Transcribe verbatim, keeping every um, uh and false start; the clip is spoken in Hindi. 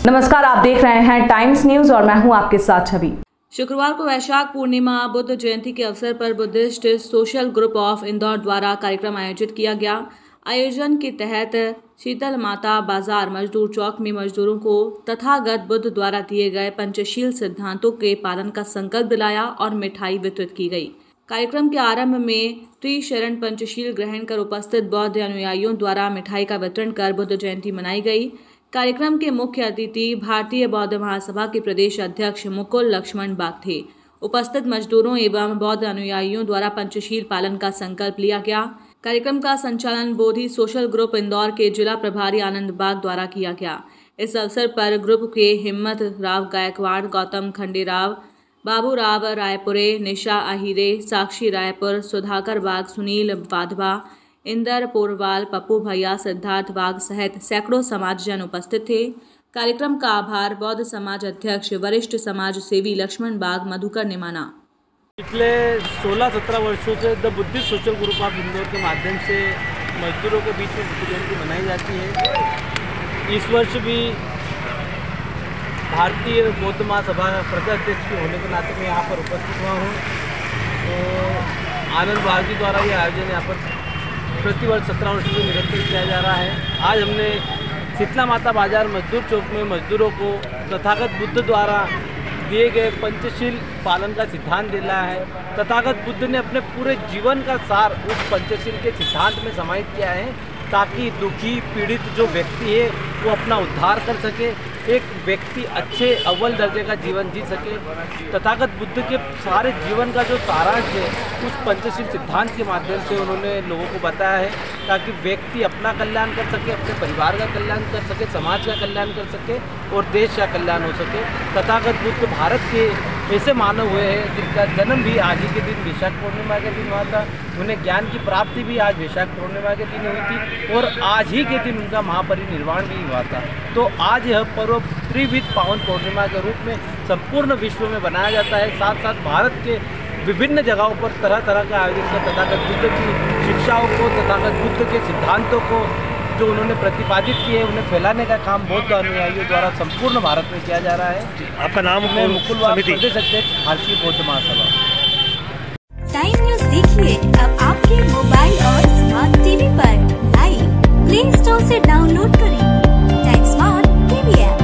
नमस्कार, आप देख रहे हैं टाइम्स न्यूज और मैं हूं आपके साथ छवि। शुक्रवार को वैशाख पूर्णिमा बुद्ध जयंती के अवसर पर Buddhist social group of Indore द्वारा कार्यक्रम आयोजित किया गया। आयोजन के तहत शीतल माता बाजार मजदूर चौक में मजदूरों को तथागत बुद्ध द्वारा दिए गए पंचशील सिद्धांतों के पालन का संकल्प दिलाया और मिठाई वितरित की गई। कार्यक्रम के आरंभ में त्रिशरण पंचशील ग्रहण कर उपस्थित बौद्ध अनुयायियों द्वारा मिठाई का वितरण कर बुद्ध जयंती मनाई गई। कार्यक्रम के मुख्य अतिथि भारतीय बौद्ध महासभा के प्रदेश अध्यक्ष मुकुल लक्ष्मण बाग थे। उपस्थित मजदूरों एवं बौद्ध अनुयायियों द्वारा पंचशील पालन का संकल्प लिया गया। कार्यक्रम का संचालन बोधि सोशल ग्रुप इंदौर के जिला प्रभारी आनंद बाग द्वारा किया गया। इस अवसर पर ग्रुप के हिम्मत राव गायकवाड़, गौतम खंडेराव, बाबू राव रायपुरे, निशा आहिरे, साक्षी रायपुर, सुधाकर बाग, सुनील वाधवा, इंदर पोरवाल, पप्पू भैया, सिद्धार्थ बाग सहित सैकड़ों समाजजन उपस्थित थे। कार्यक्रम का आभार बौद्ध समाज अध्यक्ष वरिष्ठ समाज सेवी लक्ष्मण बाग मधुकर ने माना। पिछले सोलह सत्रह वर्षों से the Buddhist social group of Indore के माध्यम से मजदूरों के बीच में बुद्ध जयंती मनाई जाती है। इस वर्ष भी भारतीय बौद्ध महासभा प्रदेश अध्यक्ष के होने के नाते मैं यहाँ पर उपस्थित हुआ हूँ। तो आनंद बाग जी द्वारा ये आयोजन यहाँ पर प्रतिवर्ष सत्रह वर्षों से निरंतर किया जा रहा है। आज हमने शीतला माता बाजार मजदूर चौक में मजदूरों को तथागत बुद्ध द्वारा दिए गए पंचशील पालन का सिद्धांत दिलाया है। तथागत बुद्ध ने अपने पूरे जीवन का सार उस पंचशील के सिद्धांत में समाहित किया है ताकि दुखी पीड़ित जो व्यक्ति है वो अपना उद्धार कर सके, एक व्यक्ति अच्छे अव्वल दर्जे का जीवन जी सके। तथागत बुद्ध के सारे जीवन का जो सारांश है उस पंचशील सिद्धांत के माध्यम से उन्होंने लोगों को बताया है ताकि व्यक्ति अपना कल्याण कर सके, अपने परिवार का कल्याण कर सके, समाज का कल्याण कर सके और देश का कल्याण हो सके। तथागत बुद्ध भारत के ऐसे मानव हुए हैं जिनका जन्म भी आज ही के दिन वैशाख पूर्णिमा के दिन हुआ था। उन्हें ज्ञान की प्राप्ति भी आज वैशाख पूर्णिमा के दिन हुई थी और आज ही के दिन उनका महापरिनिर्वाण भी हुआ था। तो आज यह पर्व त्रिविध पावन पूर्णिमा के रूप में संपूर्ण विश्व में बनाया जाता है। साथ साथ भारत के विभिन्न जगहों पर तरह तरह का आयोजन कर तथागत बुद्ध की शिक्षाओं को, तथागत बुद्ध के सिद्धांतों को जो उन्होंने प्रतिपादित किए उन्हें फैलाने का काम बौद्ध अनुयायियों द्वारा संपूर्ण भारत में किया जा रहा है। आपका नाम? मैं मुकुल बाग, प्रदेश अध्यक्ष भारतीय बौद्ध महासभा। टाइम न्यूज देखिए अब आपके मोबाइल और स्मार्ट टीवी पर। लाइव प्ले स्टोर से डाउनलोड करें टाइम स्मार्ट टीवी ऐप।